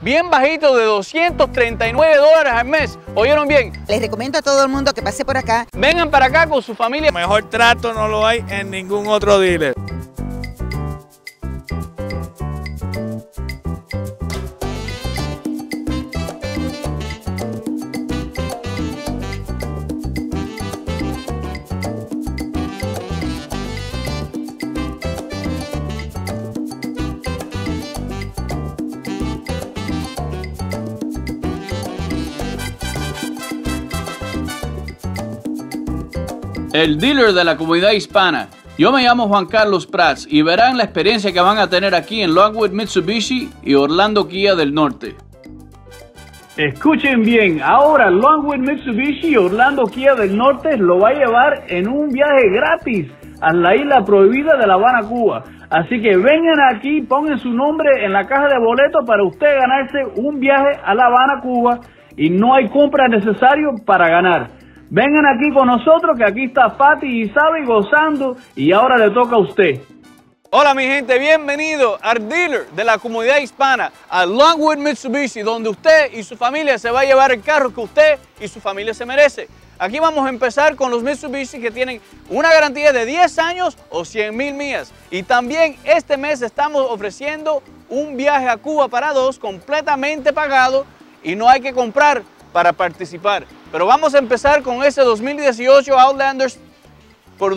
bien bajito de $239 al mes. ¿Oyeron bien? Les recomiendo a todo el mundo que pase por acá. Vengan para acá con su familia. Mejor trato no lo hay en ningún otro dealer. El dealer de la comunidad hispana. Yo me llamo Juan Carlos Prats y verán la experiencia que van a tener aquí en Longwood Mitsubishi y Orlando Kia del Norte. Escuchen bien, ahora Longwood Mitsubishi y Orlando Kia del Norte lo va a llevar en un viaje gratis a la isla prohibida de La Habana, Cuba. Así que vengan aquí, pongan su nombre en la caja de boletos para usted ganarse un viaje a La Habana, Cuba, y no hay compra necesario para ganar. Vengan aquí con nosotros, que aquí está Pati y Isabe gozando, y ahora le toca a usted. Hola mi gente, bienvenido al dealer de la comunidad hispana, a Longwood Mitsubishi, donde usted y su familia se va a llevar el carro que usted y su familia se merece. Aquí vamos a empezar con los Mitsubishi que tienen una garantía de 10 años o 100,000 millas. Y también este mes estamos ofreciendo un viaje a Cuba para dos completamente pagado y no hay que comprar para participar. Pero vamos a empezar con ese 2018 Outlanders por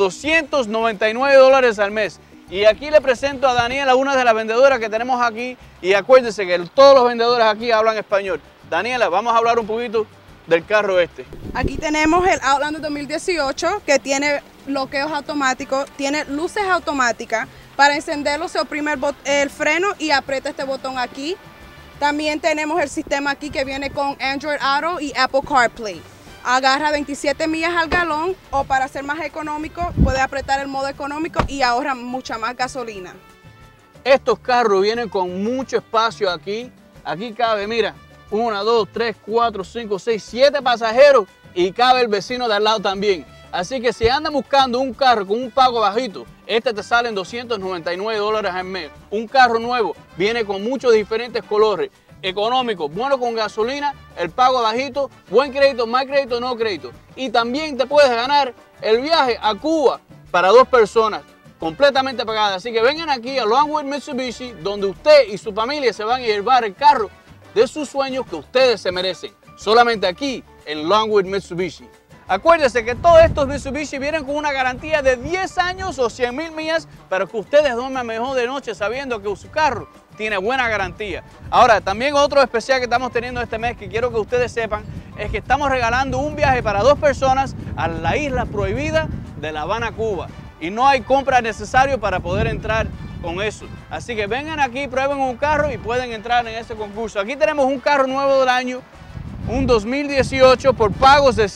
$299 al mes. Y aquí le presento a Daniela, una de las vendedoras que tenemos aquí. Y acuérdense que todos los vendedores aquí hablan español. Daniela, vamos a hablar un poquito del carro este. Aquí tenemos el Outlander 2018 que tiene bloqueos automáticos, tiene luces automáticas. Para encenderlo se oprime el freno y aprieta este botón aquí. También tenemos el sistema aquí que viene con Android Auto y Apple CarPlay. Agarra 27 millas al galón, o para ser más económico puede apretar el modo económico y ahorra mucha más gasolina. Estos carros vienen con mucho espacio aquí. Aquí cabe, mira, 1, 2, 3, 4, 5, 6, 7 pasajeros y cabe el vecino de al lado también. Así que si andan buscando un carro con un pago bajito, este te sale en $299 al mes. Un carro nuevo, viene con muchos diferentes colores, económico, bueno con gasolina, el pago bajito, buen crédito, mal crédito, no crédito. Y también te puedes ganar el viaje a Cuba para dos personas, completamente pagada. Así que vengan aquí a Longwood Mitsubishi, donde usted y su familia se van a llevar el carro de sus sueños que ustedes se merecen. Solamente aquí en Longwood Mitsubishi. Acuérdense que todos estos Mitsubishi vienen con una garantía de 10 años o 100,000 millas para que ustedes duerman mejor de noche sabiendo que su carro tiene buena garantía. Ahora, también otro especial que estamos teniendo este mes que quiero que ustedes sepan es que estamos regalando un viaje para dos personas a la isla prohibida de La Habana, Cuba. Y no hay compra necesaria para poder entrar con eso. Así que vengan aquí, prueben un carro y pueden entrar en este concurso. Aquí tenemos un carro nuevo del año, un 2018 por pagos de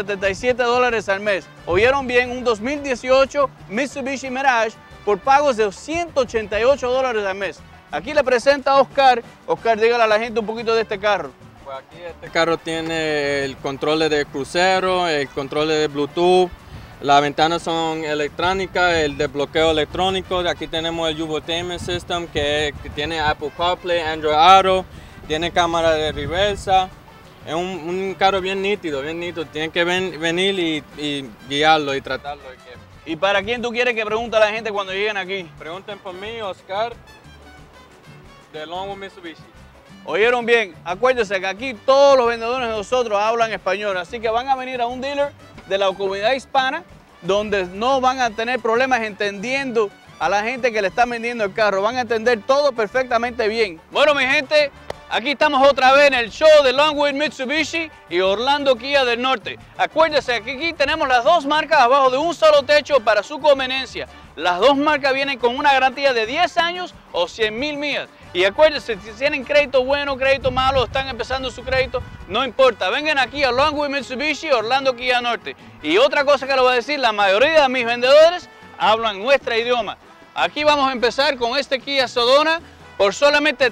$177 al mes. ¿Oyeron bien? Un 2018 Mitsubishi Mirage por pagos de $188 al mes. Aquí le presenta a Oscar. Oscar, dígale a la gente un poquito de este carro. Pues aquí este carro tiene el control de crucero, el control de Bluetooth, las ventanas son electrónicas, el desbloqueo electrónico. Aquí tenemos el Infotainment System que tiene Apple CarPlay, Android Auto, tiene cámara de reversa. Es un carro bien nítido, bien nítido. Tienen que venir y guiarlo y tratarlo. ¿Y para quién tú quieres que pregunte a la gente cuando lleguen aquí? Pregunten por mí, Oscar, de Longwood Mitsubishi. ¿Oyeron bien? Acuérdense que aquí todos los vendedores de nosotros hablan español. Así que van a venir a un dealer de la comunidad hispana donde no van a tener problemas entendiendo a la gente que le está vendiendo el carro. Van a entender todo perfectamente bien. Bueno, mi gente, aquí estamos otra vez en el show de Longwood Mitsubishi y Orlando Kia del Norte. Acuérdense que aquí tenemos las dos marcas abajo de un solo techo para su conveniencia. Las dos marcas vienen con una garantía de 10 años o 100,000 millas. Y acuérdense, si tienen crédito bueno, crédito malo, están empezando su crédito, no importa. Vengan aquí a Longwood Mitsubishi, Orlando Kia Norte. Y otra cosa que les voy a decir, la mayoría de mis vendedores hablan nuestro idioma. Aquí vamos a empezar con este Kia Sedona. Por solamente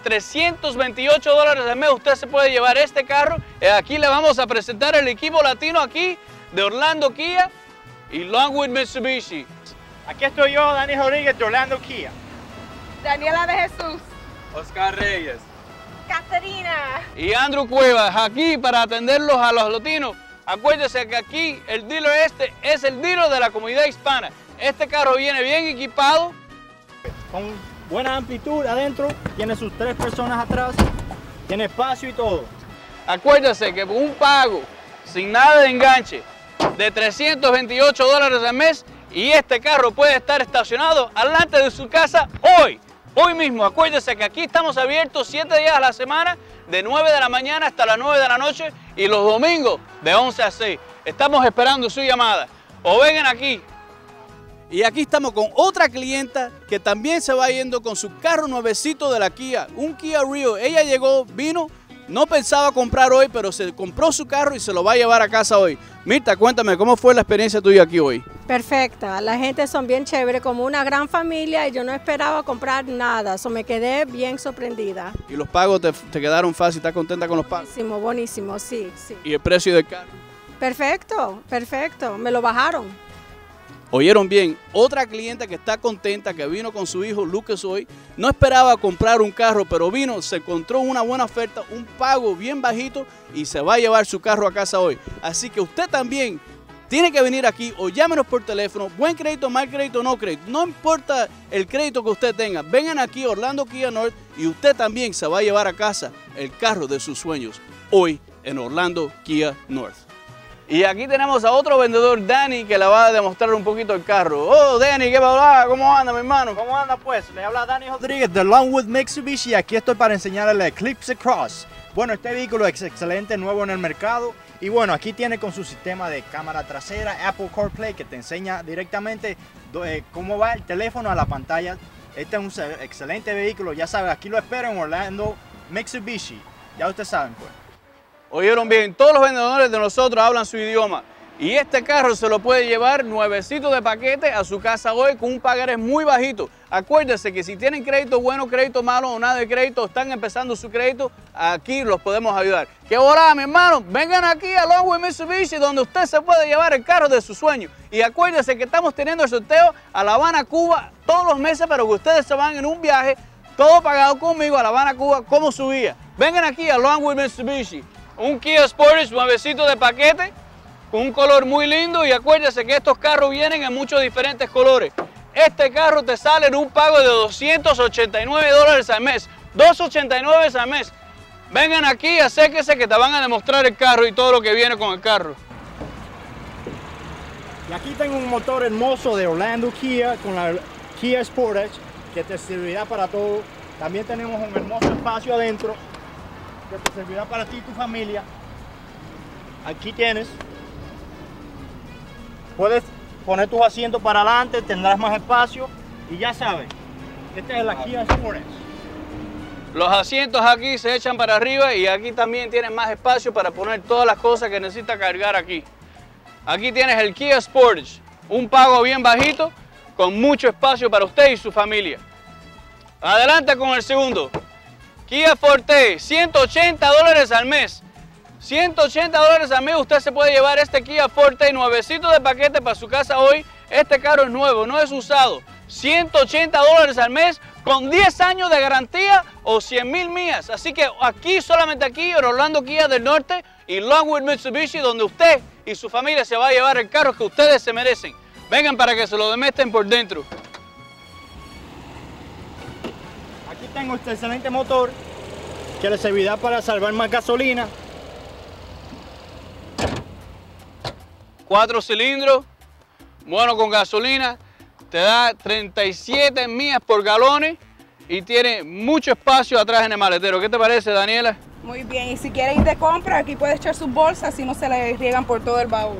$328 al mes usted se puede llevar este carro. Aquí le vamos a presentar el equipo latino aquí de Orlando Kia y Longwood Mitsubishi. Aquí estoy yo, Dani Rodríguez de Orlando Kia. Daniela de Jesús. Oscar Reyes. Caterina. Y Andrew Cuevas, aquí para atenderlos a los latinos. Acuérdense que aquí el dealer este es el dealer de la comunidad hispana. Este carro viene bien equipado. Con buena amplitud adentro, tiene sus 3 personas atrás, tiene espacio y todo. Acuérdense que por un pago sin nada de enganche de $328 al mes y este carro puede estar estacionado delante de su casa hoy mismo. Acuérdense que aquí estamos abiertos 7 días a la semana, de 9 de la mañana hasta las 9 de la noche y los domingos de 11 a 6. Estamos esperando su llamada o vengan aquí. Y aquí estamos con otra clienta que también se va yendo con su carro nuevecito de la Kia, un Kia Rio. Ella llegó, vino, no pensaba comprar hoy, pero se compró su carro y se lo va a llevar a casa hoy. Mirta, cuéntame, ¿cómo fue la experiencia tuya aquí hoy? Perfecta, la gente son bien chévere, como una gran familia y yo no esperaba comprar nada, me quedé bien sorprendida. ¿Y los pagos te quedaron fácil? ¿Estás contenta con los pagos? Buenísimo, buenísimo, sí, sí. ¿Y el precio del carro? Perfecto, perfecto, me lo bajaron. Oyeron bien, otra clienta que está contenta, que vino con su hijo Lucas hoy, no esperaba comprar un carro, pero vino, se encontró una buena oferta, un pago bien bajito y se va a llevar su carro a casa hoy. Así que usted también tiene que venir aquí o llámenos por teléfono, buen crédito, mal crédito, no crédito, no importa el crédito que usted tenga, vengan aquí a Orlando Kia North y usted también se va a llevar a casa el carro de sus sueños hoy en Orlando Kia North. Y aquí tenemos a otro vendedor, Danny, que le va a demostrar un poquito el carro. Oh, Danny, ¿qué pasa? ¿Cómo anda, mi hermano? ¿Cómo anda pues? Le habla Dani Rodríguez de Longwood Mitsubishi y aquí estoy para enseñarle el Eclipse Cross. Bueno, este vehículo es excelente, nuevo en el mercado y bueno, aquí tiene con su sistema de cámara trasera, Apple CarPlay, que te enseña directamente cómo va el teléfono a la pantalla. Este es un excelente vehículo, ya saben, aquí lo espero en Orlando Mitsubishi, ya ustedes saben pues. Oyeron bien, todos los vendedores de nosotros hablan su idioma y este carro se lo puede llevar nuevecito de paquete a su casa hoy con un pagaré muy bajito. Acuérdense que si tienen crédito bueno, crédito malo o nada de crédito, están empezando su crédito, aquí los podemos ayudar. ¿Qué hora, mi hermano? Vengan aquí a Longwood Mitsubishi donde usted se puede llevar el carro de su sueño. Y acuérdense que estamos teniendo el sorteo a La Habana, Cuba todos los meses, pero que ustedes se van en un viaje, todo pagado conmigo a La Habana, Cuba, como su guía. Vengan aquí a Longwood Mitsubishi. Un Kia Sportage nuevecito de paquete con un color muy lindo y acuérdense que estos carros vienen en muchos diferentes colores. Este carro te sale en un pago de $289 al mes, $289 al mes. Vengan aquí, acérquense que te van a demostrar el carro y todo lo que viene con el carro. Y aquí tengo un motor hermoso de Orlando Kia con la Kia Sportage que te servirá para todo. También tenemos un hermoso espacio adentro que te servirá para ti y tu familia. Aquí tienes. Puedes poner tus asientos para adelante, tendrás más espacio y ya sabes, esta es la Kia Sportage. Los asientos aquí se echan para arriba y aquí también tienes más espacio para poner todas las cosas que necesitas cargar aquí. Aquí tienes el Kia Sportage, un pago bien bajito con mucho espacio para usted y su familia. Adelante con el segundo. Kia Forte, $180 al mes. $180 al mes usted se puede llevar este Kia Forte nuevecito de paquete para su casa hoy. Este carro es nuevo, no es usado. $180 al mes con 10 años de garantía o 100,000 millas. Así que aquí, solamente aquí en Orlando Kia del Norte y Longwood Mitsubishi, donde usted y su familia se va a llevar el carro que ustedes se merecen. Vengan para que se lo demuestren por dentro. Aquí tengo este excelente motor que le servirá para salvar más gasolina. 4 cilindros, bueno con gasolina, te da 37 millas por galón y tiene mucho espacio atrás en el maletero. ¿Qué te parece, Daniela? Muy bien, y si quiere ir de compra, aquí puede echar sus bolsas y no se le riegan por todo el baúl.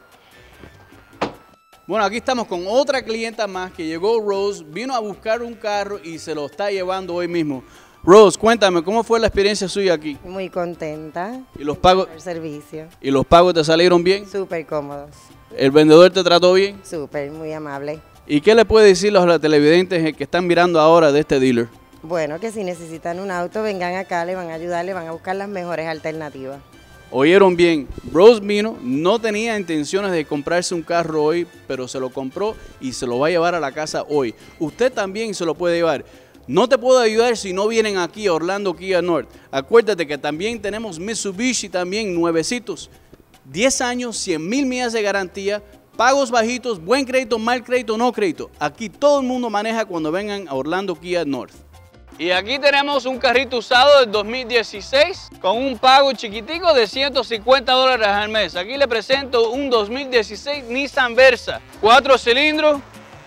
Bueno, aquí estamos con otra clienta más que llegó, Rose, vino a buscar un carro y se lo está llevando hoy mismo. Rose, cuéntame, ¿cómo fue la experiencia suya aquí? Muy contenta. ¿Y los pagos? Por el servicio. ¿Y los pagos te salieron bien? Súper cómodos. ¿El vendedor te trató bien? Súper, muy amable. ¿Y qué le puede decir a los televidentes que están mirando ahora de este dealer? Bueno, que si necesitan un auto, vengan acá, le van a ayudar, le van a buscar las mejores alternativas. Oyeron bien, Rose vino, no tenía intenciones de comprarse un carro hoy, pero se lo compró y se lo va a llevar a la casa hoy. Usted también se lo puede llevar. No te puedo ayudar si no vienen aquí a Orlando Kia North. Acuérdate que también tenemos Mitsubishi también nuevecitos. 10 años, 100,000 millas de garantía, pagos bajitos, buen crédito, mal crédito, no crédito. Aquí todo el mundo maneja cuando vengan a Orlando Kia North. Y aquí tenemos un carrito usado del 2016 con un pago chiquitico de $150 al mes. Aquí le presento un 2016 Nissan Versa, 4 cilindros.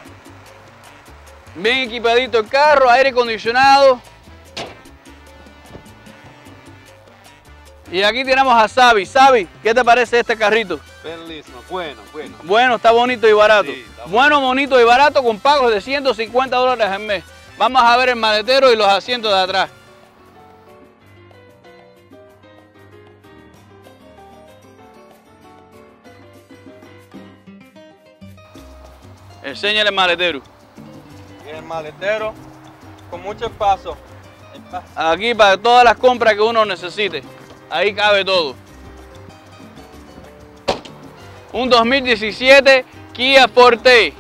Bien equipadito el carro, aire acondicionado. Y aquí tenemos a Xavi. Xavi, ¿qué te parece este carrito? Bellísimo, bueno. Bueno, está bonito y barato. Sí, está bueno, bonito y barato con pagos de $150 al mes. Vamos a ver el maletero y los asientos de atrás. Enséñale el maletero. El maletero con mucho espacio. Aquí para todas las compras que uno necesite. Ahí cabe todo. Un 2017 Kia Forte.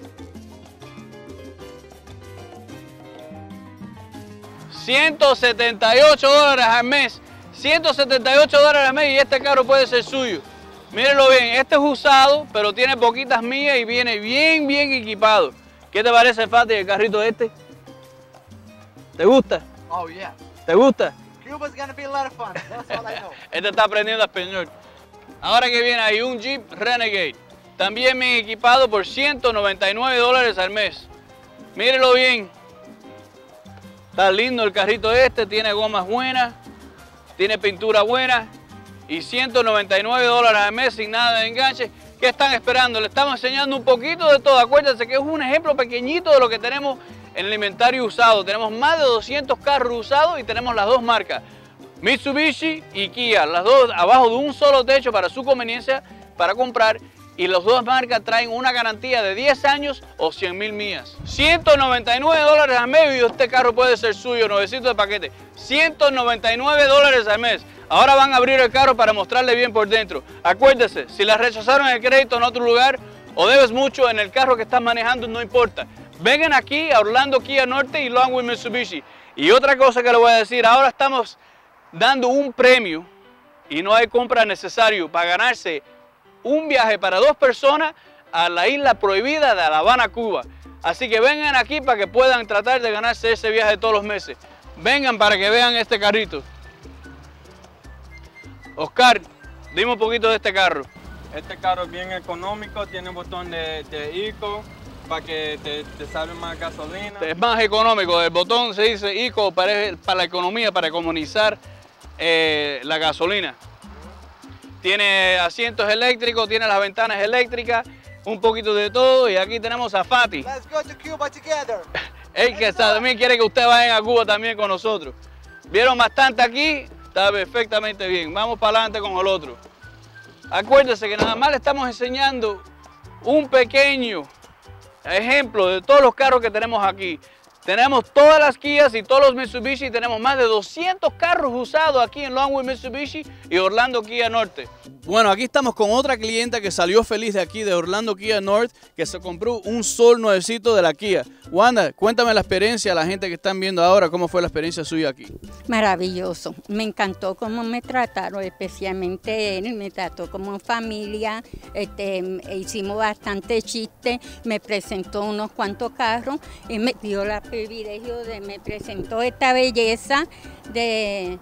$178 al mes. $178 al mes y este carro puede ser suyo. Mírenlo bien, este es usado, pero tiene poquitas millas y viene bien equipado. ¿Qué te parece, Fati, el carrito este? ¿Te gusta? Oh, yeah. ¿Te gusta? Cuba's gonna be a lot of fun. That's all I know. Este está aprendiendo español. Ahora que viene hay un Jeep Renegade. También bien equipado por $199 al mes. Mírenlo bien. Está lindo el carrito este, tiene gomas buenas, tiene pintura buena y $199 al mes sin nada de enganche. ¿Qué están esperando? Le estamos enseñando un poquito de todo. Acuérdense que es un ejemplo pequeñito de lo que tenemos en el inventario usado. Tenemos más de 200 carros usados y tenemos las dos marcas, Mitsubishi y Kia, las dos abajo de un solo techo para su conveniencia para comprar. Y las dos marcas traen una garantía de 10 años o 100,000 millas. $199 al mes y este carro puede ser suyo, nuevecito de paquete. $199 al mes. Ahora van a abrir el carro para mostrarle bien por dentro. Acuérdese, si le rechazaron el crédito en otro lugar o debes mucho en el carro que estás manejando, no importa. Vengan aquí a Orlando Kia Norte y Longwood Mitsubishi. Y otra cosa que le voy a decir, ahora estamos dando un premio y no hay compra necesario para ganarse un viaje para 2 personas a la isla prohibida de La Habana, Cuba. Así que vengan aquí para que puedan tratar de ganarse ese viaje todos los meses. Vengan para que vean este carrito. Oscar, dime un poquito de este carro. Este carro es bien económico, tiene un botón de Eco para que te salve más gasolina. Es más económico, el botón se dice Eco para la economía, para economizar la gasolina. Tiene asientos eléctricos, tiene las ventanas eléctricas, un poquito de todo. Y aquí tenemos a Fati. Let's go to Cuba together. Él que también quiere que ustedes vayan a Cuba también con nosotros. Vieron bastante aquí, está perfectamente bien. Vamos para adelante con el otro. Acuérdense que nada más le estamos enseñando un pequeño ejemplo de todos los carros que tenemos aquí. Tenemos todas las Kias y todos los Mitsubishi. Tenemos más de 200 carros usados aquí en Longwood Mitsubishi y Orlando Kia Norte. Bueno, aquí estamos con otra clienta que salió feliz de aquí de Orlando Kia North, que se compró un Soul nuevecito de la Kia. Wanda, cuéntame la experiencia a la gente que están viendo ahora, ¿cómo fue la experiencia suya aquí? Maravilloso, me encantó cómo me trataron, especialmente él, me trató como familia, hicimos bastante chiste, me presentó unos cuantos carros y me dio el privilegio me presentó esta belleza de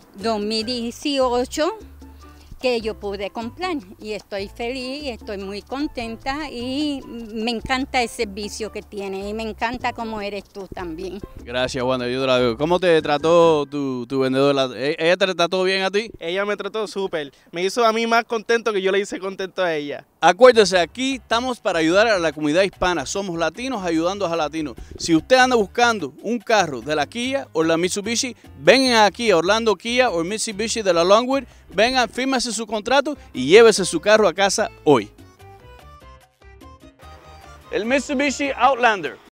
2018 que yo pude comprar y estoy feliz, estoy muy contenta y me encanta el servicio que tiene y me encanta cómo eres tú también. Gracias, Wanda, yo te la veo. ¿Cómo te trató tu vendedora? ¿Ella te trató bien a ti? Ella me trató súper. Me hizo a mí más contento que yo le hice contento a ella. Acuérdese, aquí estamos para ayudar a la comunidad hispana. Somos latinos ayudando a latinos. Si usted anda buscando un carro de la Kia o la Mitsubishi, vengan aquí a Orlando Kia o Mitsubishi de la Longwood. Vengan, fírmese su contrato y llévese su carro a casa hoy. El Mitsubishi Outlander.